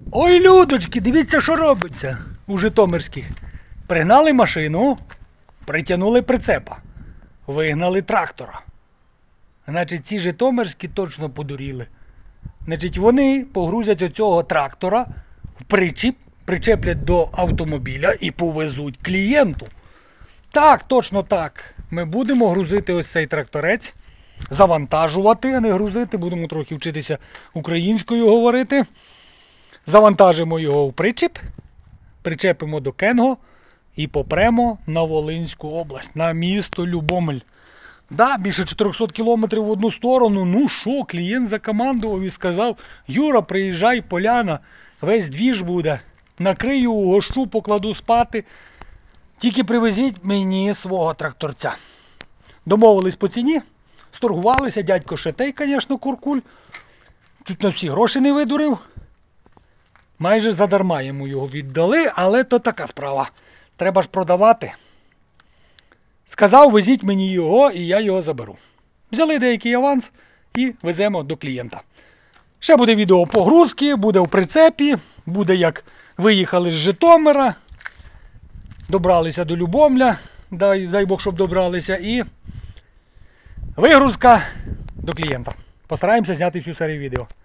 Ой, людочки, дивіться, що робиться у житомирських. Пригнали машину, притягнули прицепа, вигнали трактора. Значить, ці житомирські точно подуріли. Значить, вони погрузять оцього трактора в причіп, причеплять до автомобіля і повезуть клієнту. Так, точно так. Ми будемо грузити ось цей тракторець, завантажувати, а не грузити. Будемо трохи вчитися українською говорити. Завантажимо його в причіп, причепимо до Кенго і попремо на Волинську область, на місто Любомль. Да, більше 400 кілометрів в одну сторону. Ну що, клієнт закомандував і сказав: Юра, приїжджай, поляна, весь двіж буде. Накрию, угощу, покладу спати. Тільки привезіть мені свого тракторця. Домовились по ціні, сторгувалися, дядько Шетей, звісно, куркуль. Чуть на всі гроші не видурив. Майже задарма йому його віддали, але то така справа. Треба ж продавати. Сказав, везіть мені його, і я його заберу. Взяли деякий аванс і веземо до клієнта. Ще буде відео погрузки, буде в прицепі, буде як виїхали з Житомира, добралися до Любомля, дай Бог, щоб добралися, і вигрузка до клієнта. Постараємося зняти всю серію відео.